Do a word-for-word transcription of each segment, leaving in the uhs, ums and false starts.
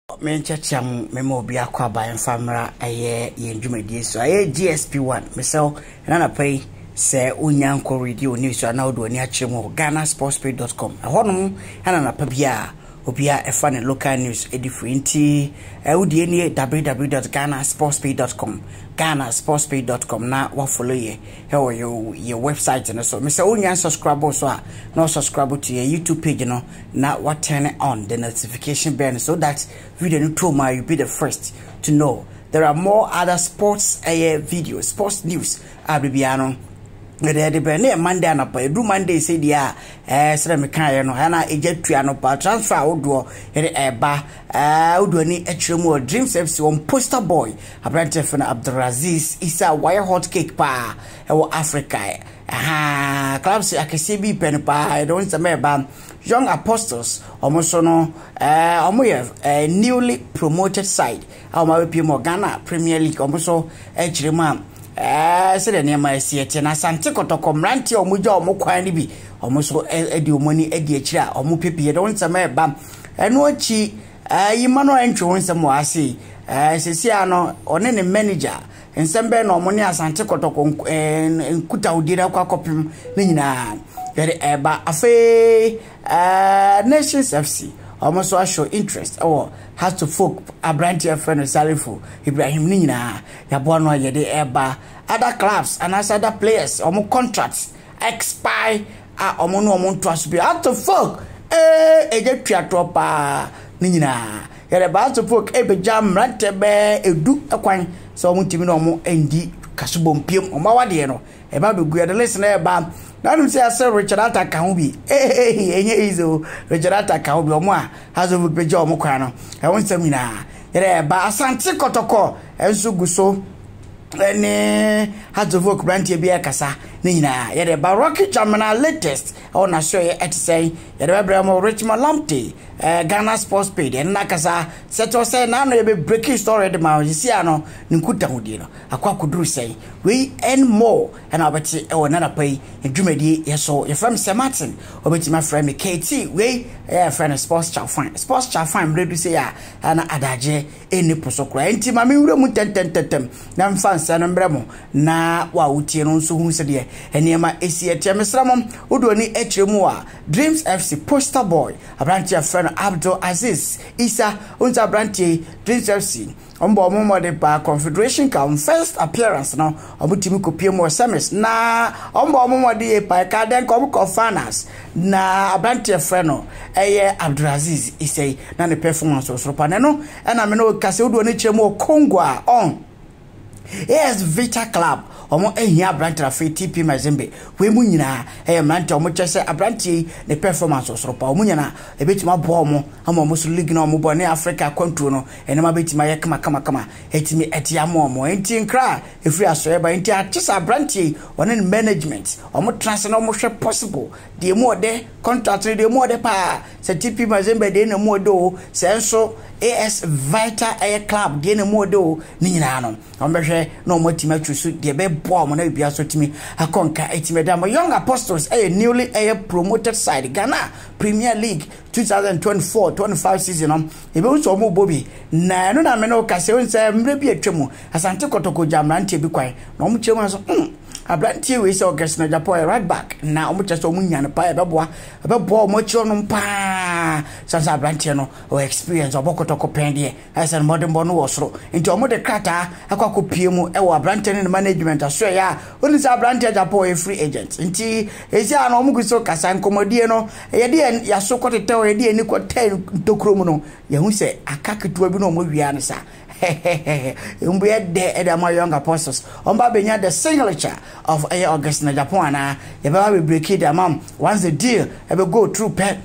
Me chacham me mo bia kwa ba famra aye ye ndwumadi so aye G S P one me so na na pay se onyanko radio news na odo ani achemu ghana sports page dot com ahonom na na pa bia obia e fa ne local news edifrenti e wodi eni w w w dot ghana sports page dot com ghana sports page dot com na wa follow ye he wo your, your website no so me say onyan subscribe so a no subscribe to your YouTube page no na what turn on the notification bell so that video no to my you be the first to know there are more other sports uh, videos sports news abibiano the the be na Monday na pa do Monday say dia eh sere me kan no na ejatua no pa transfer odo e eba eh odo ni ekremu Dreams F C on poster boy abrante fana Abdulaziz Isa wire hot cake pa e wo Africa aha clubs akese bi pen pa don't say me ba Young Apostles almost no eh omo ye newly promoted side omo be mo Ghana Premier League almost ekremu eh se de nema esiete na Asante Kotoko mranti omugya omukwan ni bi omuso edi omoni edi akira omupepie de wonsama eba eno achi eh yimano entwe wonsama ase eh sesi ano one ne manager ensembe na omoni Asante Kotoko nkuta udira kwa kopim ne nyina yede eba afi eh Nations F C almost show interest or has to folk a branch of friend Salifo Ibrahim Nina Yabono Yede Eba other clubs and as other players or more contracts expire are omono trust be out of folk eh eje tropa Nina Yede ba to folk ebe jam rantebe edu akwan so mutimi no mo endi kasubompiam o mawade no eba be gu the listener eba na no say say Richard Otanga ho bi eh eh enye izo Richard Otanga ho bi omo a hazo bu beja omo kwa no e won samina ere ba Asante Kotoko enso guso ene hazo vu brand e bia kasa ne nyina ere ba Rocky Chamana latest on na show et say ere ba mo Richmond lamptey eh Ghana sports page en na kasa Seth Osei na no be breaking story de ma yisi ano nkuta hodi no akwa kuduru say we and more and abati e wona na pai ndwumadi yeso ye from Sir Martin obeti my friend me K T we eh friend sports chat fine sports chat fine ready say ya na adaje eni posokra enti ma me wura mu tententetem na mfansa no mbremo na wa utie no nso hu se de eniema esi etia mesramom odo ni ekremu a Dreams F C poster boy abranti a friend Abdulaziz Isa unta abranti Dreams F C ombo omo de ba confederation ka first appearance no obutimi kopie mo semis na ombo omo de pa ka den ko ko finals na abranti a friend no eye Abdulaziz Isa na ne performance so pa ne no na me no kase odo ni kremu Congo a on yes Vita Club omo ehia branch rafi T P Mazembe we mu nyina eh mranti omo chese abranti ne performance osoro pa omo nyina ebetima bo omo ama omo so league na omo bo ne Africa control no ene ma betima ye kama kama kama etimi etia mo omo enti nkra efri aso eba enti atisa abranti one management omo transfer no omo hwe possible de mo de contract de mo de pa se T P Mazembe de na mo do se enso A S Vita Air Club de na mo do ni nyina no omo hwe na omo tima twusu de be bo mo na bia so timi akonka etime da Young Apostles a newly a promoted side Ghana Premier League twenty twenty-four twenty-five season um e be so mo bobi na no na me no ka se won se mre bi atwemu Asante Kotoko jamrantie bi kwan na omo chemu so mm abrantie we se August na Japan right back na omo chese omo nya ne pa e beboa e beboa omo chi ono pa sansa abrantie no o experience obokotoko pen de asa modern bono wosoro nti omo de krata akwa kopie mu e wo abrantie ne management aso ya oni sa abrantie Japan e free agent nti ezi ana omo guso kasa nkomodie no ye de ya so kotete o ye de ni kote ntokromu no ye hu se akaketua bi no omo wia ne sa umbe de edama Young Apostles omba benya the signature of a August na Japan na e ba we break it amam once the deal e be go through pen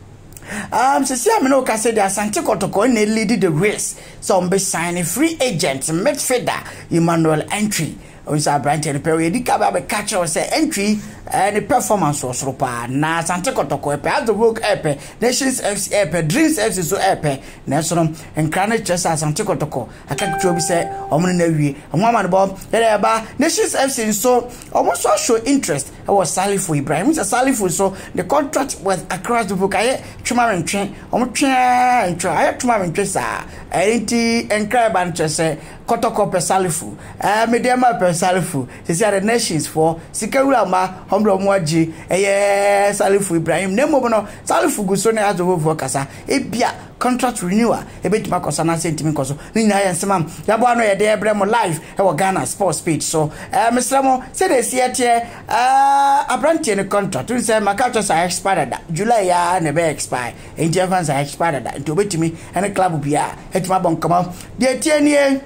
um se sia me no ka say the Asante Kotoko na lead the race so umbe sign free agent midfielder Emmanuel entry onsa branch and period dika ba be catch us say entry and performance was ropa na Asante Kotoko e pe the work e Nations F C e Dreams F C so e na so no enkrane chesa Asante Kotoko akakutwo bi say omo na wie omo amane bo e ba Nations F C so omo so show interest was Salifo Ibrahim. It's a Salifo, so the contract was across the book. I Chumarin train, I'm trying, try Chumarin Tressa, ain't and crab and Tressa, Kotoko per Salifu, a mediama per Salifu. They said the nations for Sikarama, Hombro Mwaji, a Salifu Ibrahim, Nemono, Salifu Gusone as the work as a Ebia. Contract renewal a bit my concern sentiment koso ni na yense mam ya bo ano ye de ebremo live e wo Ghana sports page so eh Mister Mo say dey see tie ah abrantie ne contract we say makacho say expire da July ya na be expire enti fans say expire da enti obetimi ene club bia etima bon kama de tie nie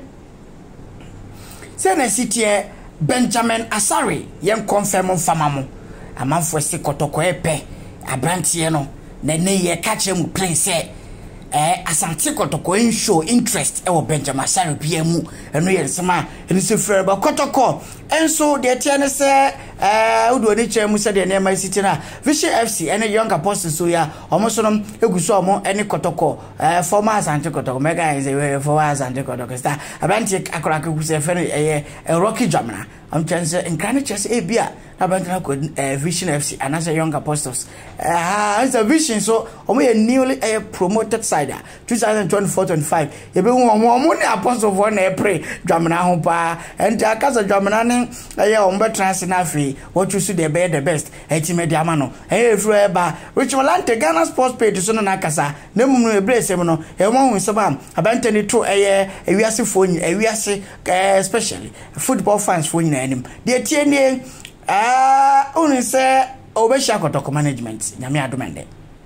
say na sitie Benjamin Asare yen confirm fama mo amanfo se kotoko epe abrantie no na ne ye catch mu plain say eh asante kotoko in show interest e wo Benjamin Asare bia mu eno ye nsema eni se frere ba kotoko enso de tie ne se eh udo ni che mu se de na ma city na Vision F C ene young apostle so ya omo so no eguso omo ene kotoko eh former asante kotoko mega is a former asante kotoko star abanti akora ka guse fe eh Rocky Jamna am chance encourage chance e bia abantana ko Vision F C and as a young apostles ah it's a vision so omo ye newly a promoted side twenty twenty-four twenty-five ye be won omo ne apostle for na pray Jamna ho pa and akasa Jamna ne eh omo be trans na afi what you see the be the best eti media ma no eh efru eba Richmond Ghana sports page so no na akasa na mum no ebre sem no e won hu seba abantani to eh ewiase fo ewiase especially football fans fo nyina anim de tie ne ah unu se obesha kotoko management nyame adomende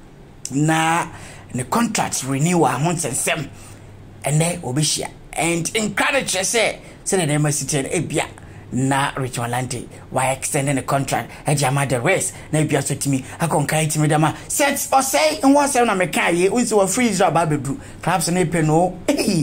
na the contract renewal ho sensem ene obeshia and encourage say say the city ebia na Richmond Lante why extending the contract e jama the rest na ebia so timi akonkai timi dama Seth Osei In Kumasi na meka ye unsi wa free Israel babedu perhaps na pe no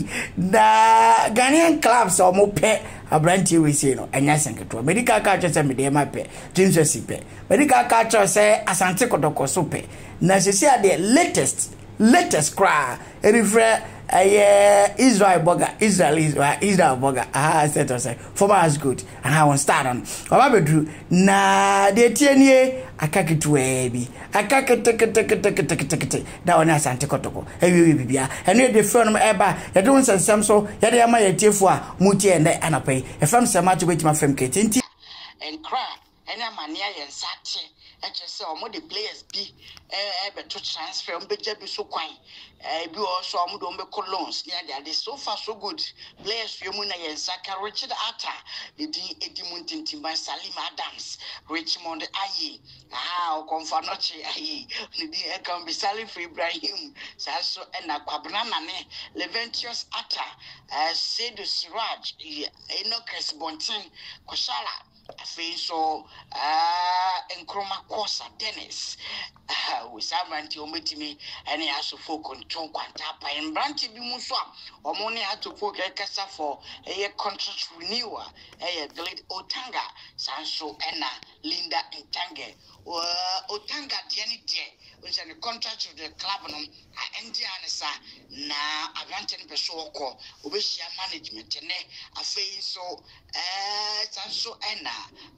na Ghanaian clubs o mo pe abranti we say no anya senketo medical card say me dey ma pe James si pe medical card say asante kotoko so pe na se say the latest latest cry refer eh Israel burger Israel Israel Israel burger ah Seth Osei former as good and I want start on obabedu na de tienie akakitu ebi akakete kete kete kete kete da ona asante kotoko ewi bibia ene de phone eba ye don sensem so ye de ama ye tiefo a mutie ende anapai e fam sema to betima fam kete nti and cry ene amania ye nsate e chese omo the players be eh be to transfer on beja bi so kwan eh bi also omo do me colons near they so far so good players you mu na ye nsaka Richard Atta edi edi muntinti by Salim Adams Richmond aye ah o konfanoche aye ni di e kan bi Salifo Ibrahim saso e na kwabna mane Leventius Atta eh Sedu Siraj Enoch Bontin Koshala afi so ah enkroma kosa Dennis we sabanti ometimi ene asofo control kwanta pa embranti bi mu so omo ne atofo kekasa for eye contract renewal eye delete Otanga sanso ena Linda Ntange Otanga diani die unse the contract of the club no endi anesa na abranti ne peso oko obehia management ne afi so eh sanso ena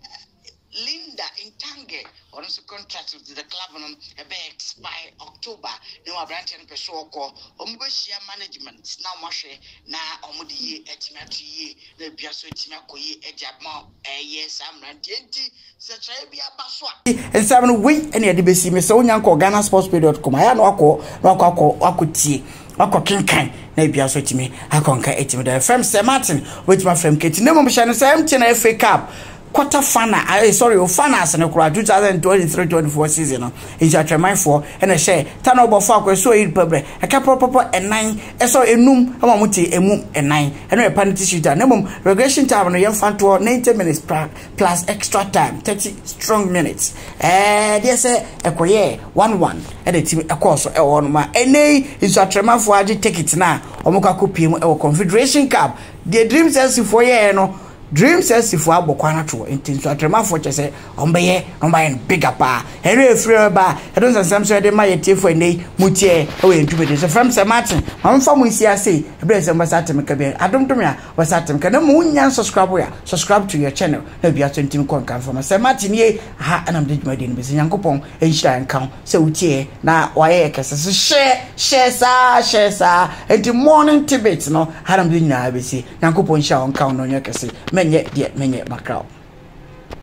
Linda Ntange on the contract with the club on a expire October. No, I branch and Pesoko, Ombashia management. Now, Moshe, now Omudi, Etimati, the Piasso Timako, Ejabma, a yes, I'm Ranti, such a be a baswa. And seven week any D B C, Miss Onyanko, Ghana sports page dot com. I had Wako, Wako, Wakuti, Wako Kinkan, Napiasso Timi, Akonka Etim, the firm Sir Martin, which my friend Katie, no Moshan, Sam, F A Cup. Quarter final, I sorry, o finals and twenty twenty-three twenty-four season. No, is a tremendous for and a share. Turn over for so in public. A couple proper and nine. I saw a noom, a mamuti, a moon and nine. And a penalty shoot. No regression time on a young fan tour ninety minutes plus extra time thirty strong minutes. Eh, yes, a coyer one one. And a team a course a one ma. And nay is a tremendous for I take it now. Omoka Kupim or Confederation Cup. The dreams as if for ye no. dream says if we abo kwana to enti so atremafo che se ombeye ombeye bigger pa ere free ba e don sansam so de ma yetefo nei mutie e we ntubede so from Sir Martin amfa mu isi ase e bre se mbasa atemka be adomdom ya wasa atemka na mu nya subscribe ya subscribe to your channel na bia twenty kon kan from Sir Martin ye ha anam de dwumade no be se yankopon enhira enkan se utie na waye kese so share share sa share sa enti morning tibet no haram de nyina be se yankopon hira enkan no nya kese menye de menye makrao